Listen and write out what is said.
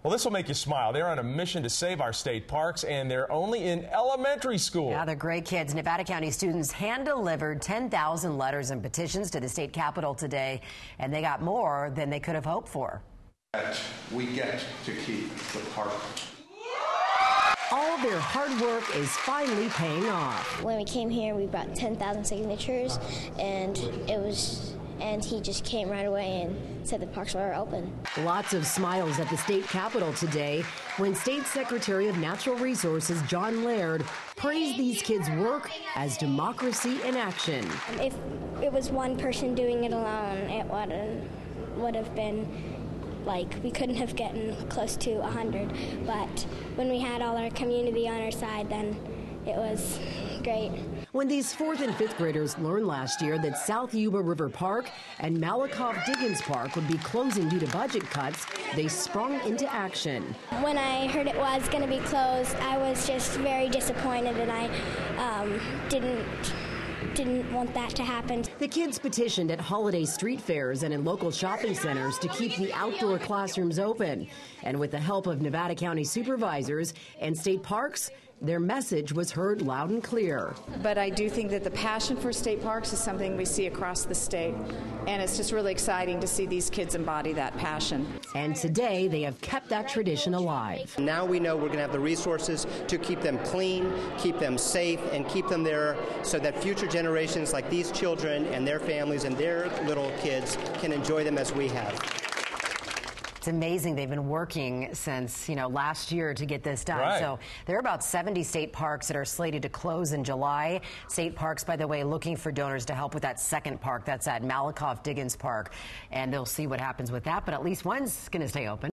Well, this will make you smile. They're on a mission to save our state parks, and they're only in elementary school. Yeah, they're great kids. Nevada County students hand-delivered 10,000 letters and petitions to the state capitol today, and they got more than they could have hoped for. We get to keep the park. All their hard work is finally paying off. When we came here, we brought 10,000 signatures, and he just came right away and said the parks were open. Lots of smiles at the state capitol today when State Secretary of Natural Resources John Laird praised these kids' work as democracy in action. If it was one person doing it alone, it would have been like we couldn't have gotten close to 100. But when we had all our community on our side, then it was great. When these 4th and 5th graders learned last year that South Yuba River Park and Malakoff Diggins Park would be closing due to budget cuts, they sprung into action. When I heard it was going to be closed, I was just very disappointed, and I didn't want that to happen. The kids petitioned at holiday street fairs and in local shopping centers to keep the outdoor classrooms open. And with the help of Nevada County supervisors and state parks, their message was heard loud and clear. But I do think that the passion for state parks is something we see across the state, and it's just really exciting to see these kids embody that passion. And today they have kept that tradition alive. Now we know we're going to have the resources to keep them clean, keep them safe, and keep them there so that future generations like these children and their families and their little kids can enjoy them as we have. It's amazing. They've been working since, last year to get this done. Right. So there are about 70 state parks that are slated to close in July. State parks, by the way, looking for donors to help with that second park. That's at Malakoff Diggins Park. And they'll see what happens with that. But at least one's going to stay open.